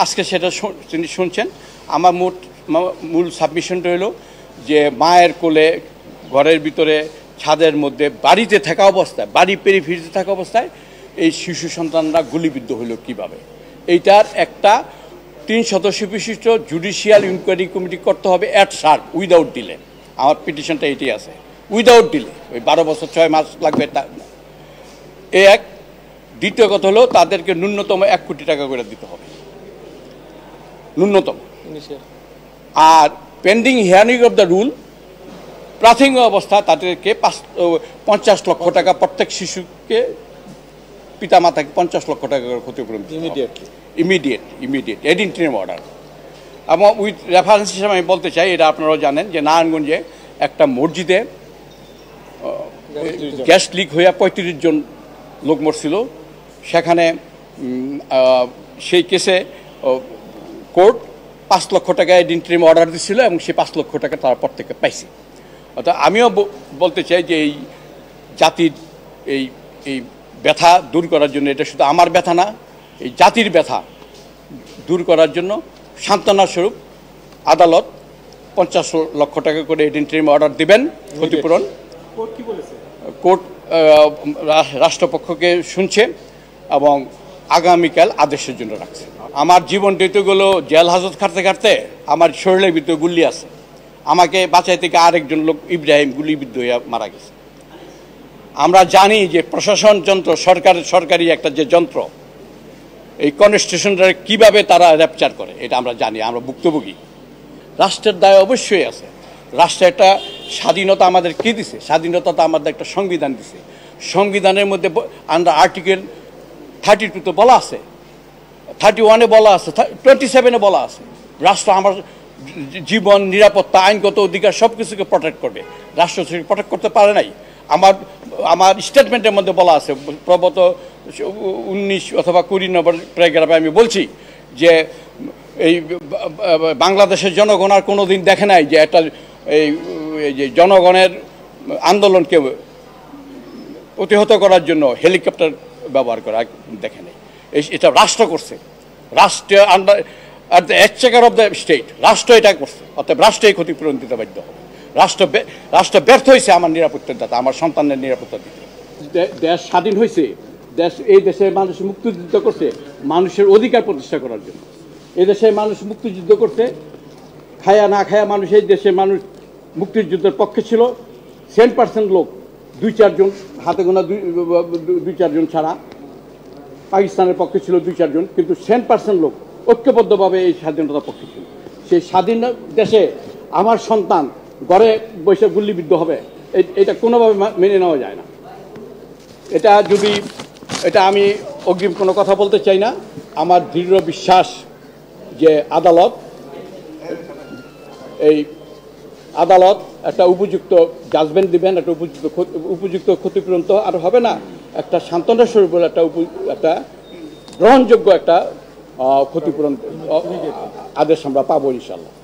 আজকে সেটা তিনি শুনছেন। আমার মূল সাবমিশনটা হলো যে মায়ের কোলে ঘরের ভিতরে ছাদের মধ্যে বাড়িতে থাকা অবস্থায়, বাড়ি পেরিফেরিতে থাকা অবস্থায় এই শিশু সন্তানরা গুলিবিদ্ধ হলো কিভাবে, এইটার একটা 3 সদস্য বিশিষ্ট জুডিশিয়াল ইনকোয়ারি কমিটি করতে হবে অ্যাট শার্প, উইদাউট ডিলে। আমার পিটিশনটা এটাই আছে, উইদাউট ডিলে। ওই 12 বছর 6 মাস লাগবে তা এই এক। দ্বিতীয় কথা হলো তাদেরকে ন্যূনতম 1 কোটি টাকা করে দিতে হবে, ন্যূনতম। আর pending hearing of the rule, প্রাথমিক অবস্থা তাদেরকে 50 লক্ষ টাকা প্রত্যেক শিশুকে, পিতামাতাকে 50 লক্ষ টাকা করে ক্ষতিপূরণ ইমিডিয়েট এডিন্টিরিম অর্ডার। এবং উইথ রেফারেন্স হিসেবে আমি বলতে চাই, এটা আপনারাও জানেন যে নারায়ণগঞ্জে একটা মসজিদে গ্যাস লিক হইয়া 35 জন লোক মরছিল। সেখানে সেই কেসে কোর্ট 5 লক্ষ টাকা ইন্টারিম অর্ডার দিচ্ছিল এবং সেই 5 লক্ষ টাকা তারা প্রত্যেকে পাইছে। অর্থাৎ আমিও বলতে চাই যে এই জাতির এই ব্যথা দূর করার জন্য, এটা শুধু আমার ব্যথা না, এই জাতির ব্যথা দূর করার জন্য সান্ত্বনা স্বরূপ আদালত 50 লক্ষ টাকা করে ইন্টারিম অর্ডার দিবেন ক্ষতিপূরণ। কোর্ট রাষ্ট্রপক্ষকে শুনছে এবং আগামীকাল আদেশের জন্য রাখছে। আমার জীবন ঋতুগুলো জেল হাজত খাটতে খাটতে আমার শরীরের ভিতরে গুলি আছে। আমাকে বাঁচাই থেকে আরেকজন লোক ইব্রাহিম গুলিবিদ্ধ হয়ে মারা গেছে। আমরা জানি যে প্রশাসন যন্ত্র, সরকারি একটা যে যন্ত্র, এই কনস্টিটিউশনটা কীভাবে তারা র্যাপচার করে এটা আমরা জানি, আমরা ভুক্তভোগী। রাষ্ট্রের দায় অবশ্যই আছে। রাষ্ট্র একটা স্বাধীনতা আমাদের কে দিছে? স্বাধীনতা তো আমাদের একটা সংবিধান দিছে। সংবিধানের মধ্যে আন্ডার আর্টিকেল 32 বলা আছে, 31-এ বলা আছে, 27-এ বলা আছে, রাষ্ট্র আমার জীবন, নিরাপত্তা, আইনগত অধিকার সব কিছুকে প্রটেক্ট করবে। রাষ্ট্র প্রটেক্ট করতে পারে নাই। আমার স্টেটমেন্টের মধ্যে বলা আছে, প্রবত 19 অথবা 20 নম্বর প্যারাগ্রাফে আমি বলছি যে এই বাংলাদেশের জনগণ আর কোনো দিন দেখে নাই যে একটা এই যে জনগণের আন্দোলনকে প্রতিহত করার জন্য হেলিকপ্টার ব্যবহার করা দেখে নেই। এটা রাষ্ট্র করছে, রাষ্ট্রীয় under at the exchequer of the state, রাষ্ট্র এটা করছে। অর্থাৎ রাষ্ট্রই ক্ষতিপূরণ দিতে বাধ্য হবে। রাষ্ট্র ব্যর্থ হয়েছে আমার নিরাপত্তার দাতা, আমার সন্তানের নিরাপত্তা দিতে। দেশ স্বাধীন হয়েছে, এই দেশের মানুষ মুক্তিযুদ্ধ করছে মানুষের অধিকার প্রতিষ্ঠা করার জন্য। এই দেশের মানুষ মুক্তিযুদ্ধ করতে খায়া না খায়া মানুষ, এই দেশের মানুষ মুক্তিযুদ্ধের পক্ষে ছিল। 10% লোক, 2-4 জন, হাতে গোনা 2-4 জন ছাড়া পাকিস্তানের পক্ষে ছিল 2-4 জন, কিন্তু 10% লোক ঐক্যবদ্ধভাবে এই স্বাধীনতার পক্ষে ছিল। সেই স্বাধীন দেশে আমার সন্তান ঘরে বসে গুলিবিদ্ধ হবে, এটা কোনোভাবে মেনে নেওয়া যায় না। এটা আমি অগ্রিম কোনো কথা বলতে চাই না। আমার দৃঢ় বিশ্বাস যে আদালত একটা উপযুক্ত জাজমেন্ট দিবেন, একটা উপযুক্ত ক্ষতিপূরণ তো আর হবে না, একটা সান্ত্বনা স্বরূপ একটা গ্রহণযোগ্য একটা ক্ষতিপূরণ আদেশ আমরা পাবো ইনশাল্লাহ।